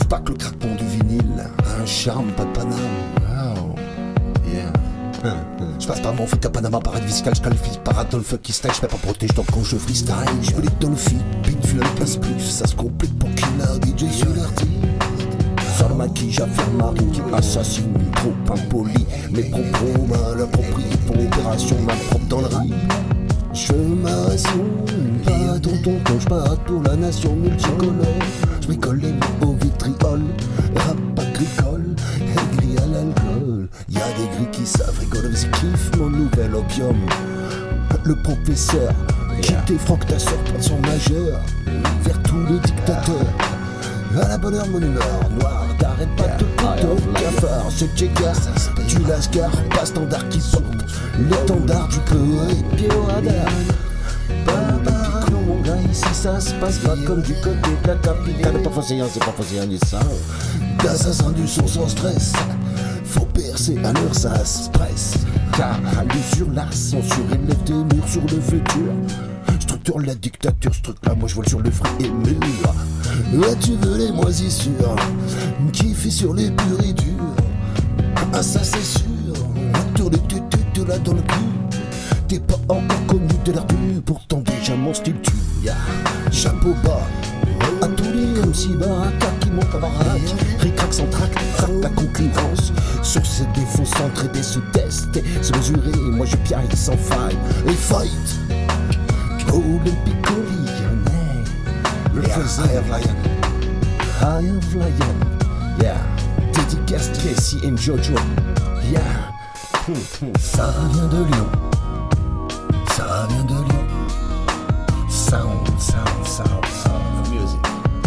pas que le craquement du vinyle a un charme, pas de Paname. Wow, yeah. Je passe par mon fric à Panama, paradis fiscal, je qualifie par Adolphe qui style, je mets pas protège donc quand je freestyle. Je veux les Dolphy, Pinfield, passe plus, ça se complique pour qu'il a DJ sur l'artiste. Sans le maquillage, j'affirme Marine qui assassine, trop impoli. Mes propos mal appropriés pour opération mal propre dans le rap. Je fais ma ration, pas tonton quand je pars pour la nation multicolore. Je bricole les mots au vitriol, rap agricole, aigri à l'alcool. Y'a des gris qui savent rigoler, c'est kiff mon nouvel opium. Le professeur, quitter Franck ta sœur, prendre son majeur, vers tous les dictateurs. À la bonne heure, mon humeur noire, t'arrêtes pas de te cafard, c'est Tcheka, du lascar, pas standard qui porte l'étendard du peu et pied au radar. Pas de pico, mon gars, ici ça se passe pas comme du côté de la capitale. Pas facile, c'est pas facile, ni ça. D'assassin du son sans stress, faut percer à l'heure, ça se presse. Car à l'usure, la censure élève des murs sur le futur. Structure la dictature, ce truc là, moi je vole sur le fruit et mûr. Ouais, tu veux les moisissures, qui fait sur les purs et durs. Ah, ça c'est sûr, tour les tutus là dans le cul. T'es pas encore connu de l'air bu, pourtant déjà mon style tue. Chapeau bas, à tous les MC Baraka qui montent à baraque. Ricrac sans trac, frappe la concurrence. Sur ses défauts s'entraider, se tester, se mesurer. Moi je piaille sans faille et fight. Olympique Lyonnais, represent High of Lion, yeah. Dédicace Tracy and Jojo, yeah. Ça vient de Lyon, ça vient de Lyon. Sound, sound, sound, sound, music.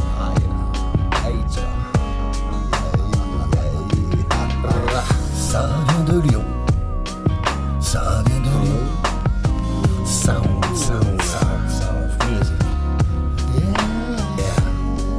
Ça vient de Lyon, ça vient de Lyon. Sound, sound, sound, sound, music. Yeah.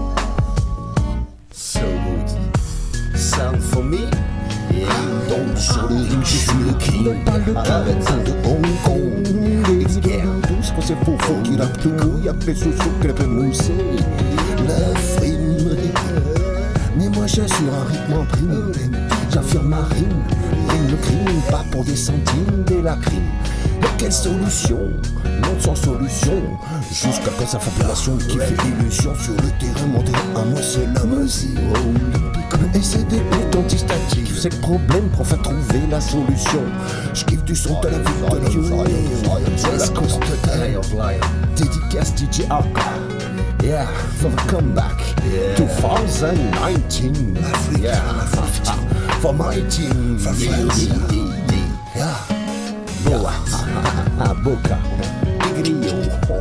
So good. Sound for me. Donc sur le ring, je suis le king. Pas le caractère de Hong Kong. Les guerres douces, quand c'est faux qu'il a plus couille. Appelé sous qu'il a pu mousser. La frime me déprime. Mais moi j'assure un rythme en prime. J'affirme ma rime. Rime le crime, pas pour des centimes, des lacrimes. Et quelle solution? Monde sans solution. Jusqu'à quand sa fabulation qui fait illusion sur le terrain monté à moi c'est la musique. Et c'est des buts antistatiques, c'est le problème pour faire trouver la solution. Je kiffe du son de la ville de Lyon. West Coast Lion. Dédicace DJ Arca. Yeah, for the comeback. 2019. Yeah, for my team. Yeah. Boa, Boca, Grillo,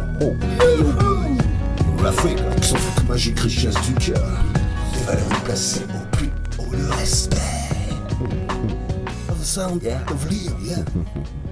l'Afrique, l'accent foot magique, richesse du cœur. Les valeurs placées au plus haut le respect. Of the sound of Lyon, yeah.